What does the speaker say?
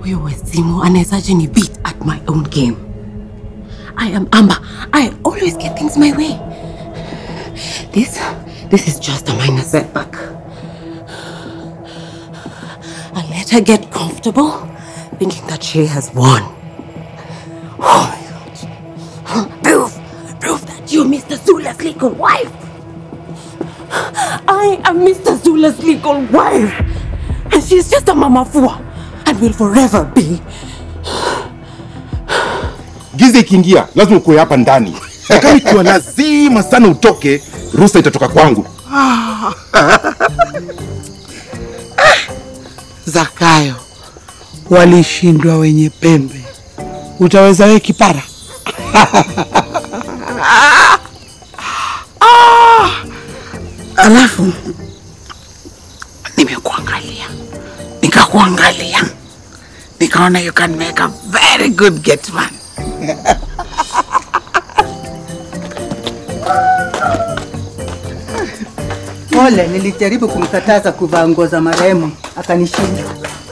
Huyo wazimu anawezaje ni beat at my own game? I am Amber. I always get things my way. This is just a minor setback. I'll let her get comfortable, thinking that she has won. Oh my God. Prove that you're Mr. Zula's legal wife. I am Mr. Zula's legal wife. And she's just a mama fua. And will forever be. Giza ikiingia, lazima ukoe hapa ndani. Kama ikiwa lazima sana utoke, ruhusa itatoka kwangu. Zakayo, walishindwa wenye pembe. Utaweza wewe kipara? Alafu nimekuangalia. Nikakuangalia. Nikaona you can make a very good getman. Ole, nilijaribu kumkataza kuvaa nguo za marehemu, akanishinda.